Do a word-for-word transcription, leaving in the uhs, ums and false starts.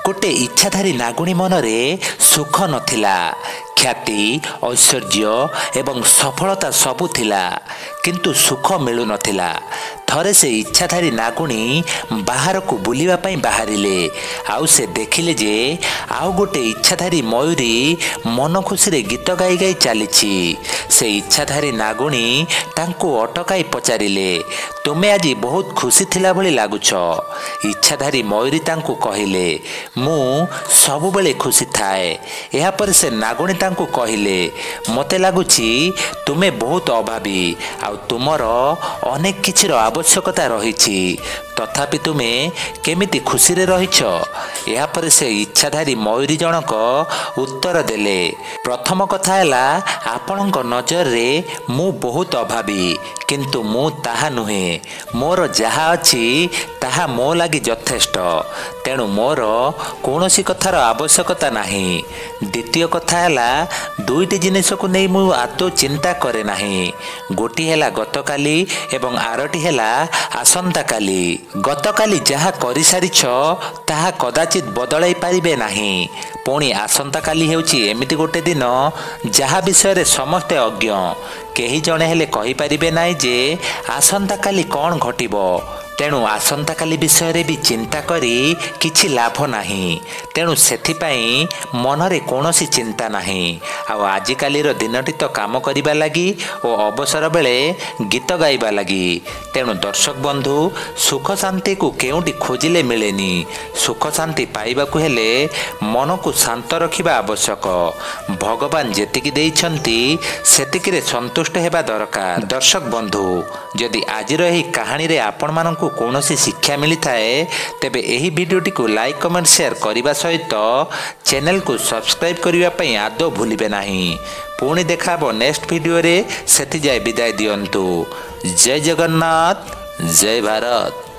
गोटे इच्छाधारी नागुणी मनरे सुख नथिला। ख्याति ऐश्वर्य एवं सफलता सबु थिला, किंतु सुख मिलु नथिला। थरे से इच्छाधारी नागुणी बाहर को बुलिबा पई बाहरिले। आउ से देखिले जे आउ गोटे इच्छाधारी मयूरी मन खुशी रे गीत गाई गाई चलीछि। से इच्छाधारी नागुणी तांको अटकाई पचारिले, तुमे आज बहुत खुशी थिला भली लागुछ। इच्छाधारी मयूरी तांको कहिले, मु सबु बेले खुशी थाए। एहा पर से नागुणी तांको कहिले, मते लागुछि तुमे बहुत अभावी, आउ तुमर अनेक किछिर आवश्यकता रहिछि, तथापि तुमे केमिति खुशी रे रहिछ। एहा पर से इच्छाधारी मयूरी जनक उत्तर देले, प्रथम कथा हैला आपणक नजर रे मु बहुत अभावी, किंतु मु ताहा नुहे। मोर जहा अछि ताहा मो लागि यथेष्ट, तेणु मोर कौनसी कथार आवश्यकता नाही। द्वितीय कथा हैला दुईटी जिनिस को नहीं मु आतो चिंता करे नाही। गोटी हैला गतकाली एवं आरटी हैला आसंता काली। गतकाली जहा करि सारिछ ताहा कदाचित बदलाई पारिबे नाही। पुणी आसंता काली हेउची एमिति गोटे दिन जहा विषय रे समस्ते अज्ञ, केही जणे हेले कहि पारिबे नाही जे आसंता काली कोन घटिबो। तेणु आसंता काली विषय रे भी चिंता करी किछि लाभ नाही। तेणु सेथिपाई मनरे कौनसी चिंता नाही। आउ आजिकाली रो दिनटी तो काम करिबा लागि ओ अवसर बेले गीत गाइबा लागि। तेणु दर्शक बंधु, सुख शांति को केउटी खोजिले मिलेनी। सुख शांति पाइबा को हेले मन को शांत रखिबा आवश्यक। भगवान जेतिकी देइछंती सेतिकी रे संतुष्ट हेबा दरकार। दर्शक बंधु, जदि आजिर एही कहानी रे आपण माननकु कौनसी शिक्षा मिली थाए, तेबे एही वीडियोटी को लाइक कमेंट शेयर करने सहित चैनल को सब्सक्राइब करने आदौ भूलिबे नाही। पुणी देखाबो नेक्स्ट वीडियो रे, सेति जाय विदाय दियंतु। जय जगन्नाथ, जय भारत।